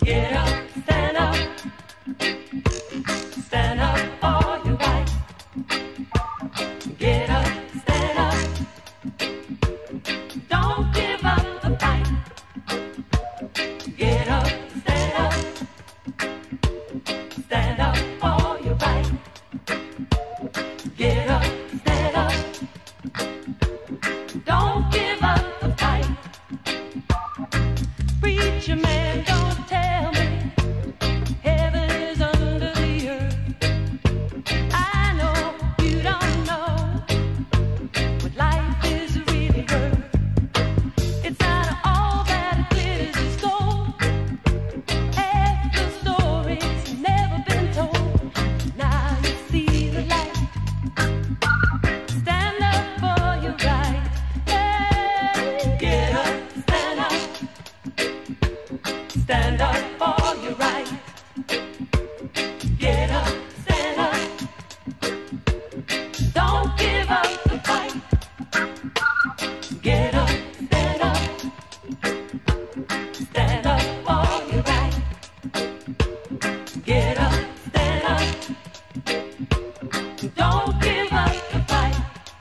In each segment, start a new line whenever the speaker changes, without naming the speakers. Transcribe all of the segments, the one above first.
Get up, stand up. Stand up for your right. Get up, stand up. Don't give up the fight. Get up, stand up. Stand up for your right. Get up, stand up. Don't give up the fight. Preacher man, don't tell me heaven is under the earth. I know you don't know what life is really worth. It's not all that glitters is gold. Half the story's never been told. Now you see the light. Stand up for your right. Hey, get up, stand up. Stand up for your right. Get up, stand up. Don't give up the fight. Get up, stand up. Stand up for your right. Get up, stand up. Don't give up the fight.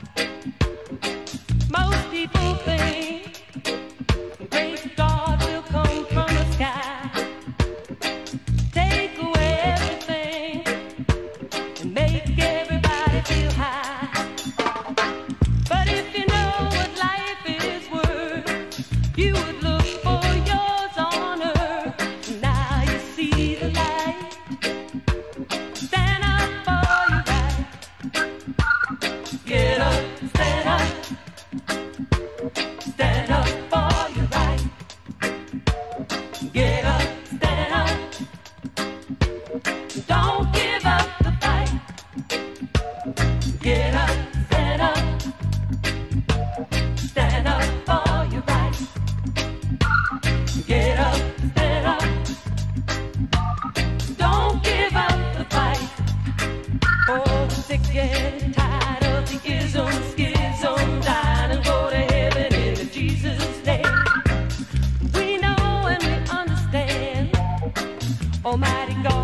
Most people think grace God will come from the sky, take away everything, and make everybody feel high. But if you know what life is worth, you would look for yours on earth. Now you see the light. Stand up for your right. Get up, stand up. Stand up for your right. Get up, stand up. Don't give up the fight. Get up, stand up. Stand up for your right. Get up, stand up. Don't give up the fight. Oh, the sick and tired of the ism, schism, dying and go to heaven in Jesus' name. We know and we understand. Almighty God